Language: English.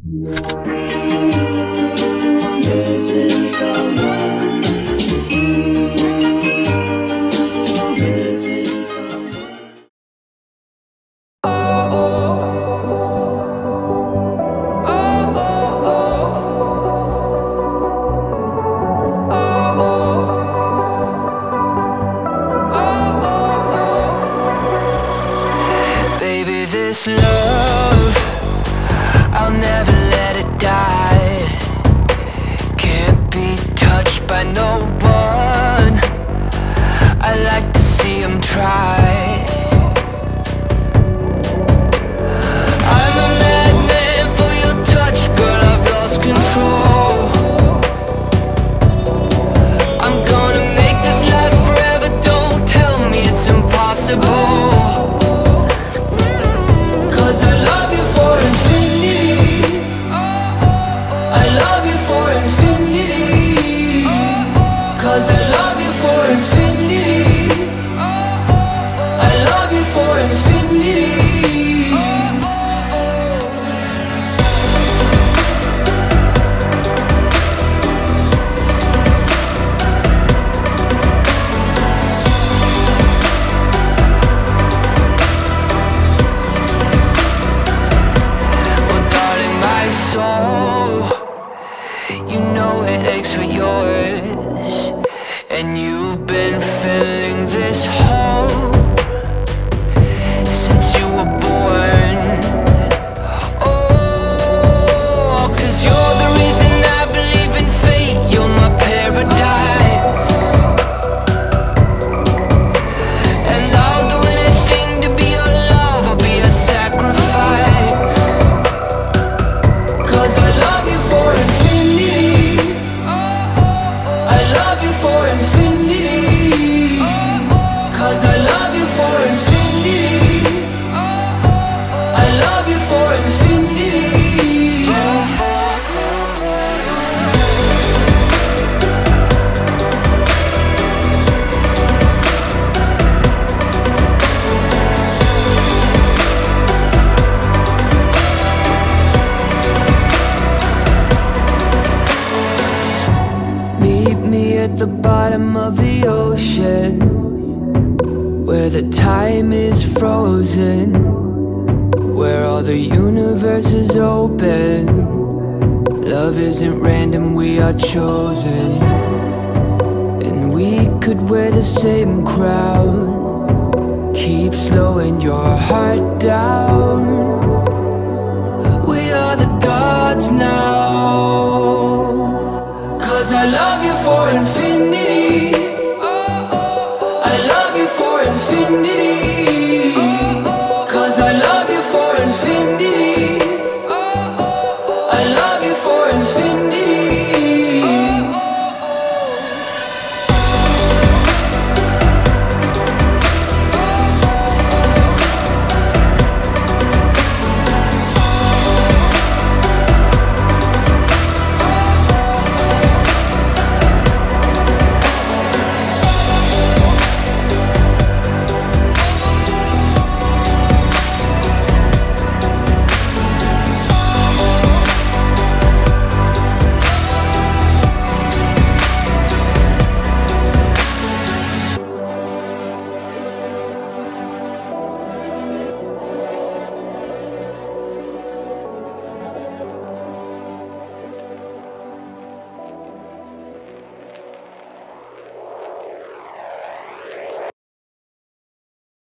This love, I'll never let it die. Can't be touched by no one. I like to see them try. I'm a madman for your touch, girl, I've lost control. I'm gonna make this last forever, don't tell me it's impossible. I love you for infinity. I love you for infinity. 'Cause I love you for infinity. I love you for infinity. You know it aches for yours, and you've been filling this hole since you were born. Oh, 'cause you're the reason I believe in fate. You're my paradise, and I'll do anything to be your love. I'll be a sacrifice, 'cause I love you for infinity. I love you for infinity. 'Cause I love you for infinity. I love you for infinity. Meet me at the bottom of the ocean, where the time is frozen, where all the universe is open. Love isn't random, we are chosen, and we could wear the same crown. Keep slowing your heart down. We are the gods now. 'Cause I love you for infinity.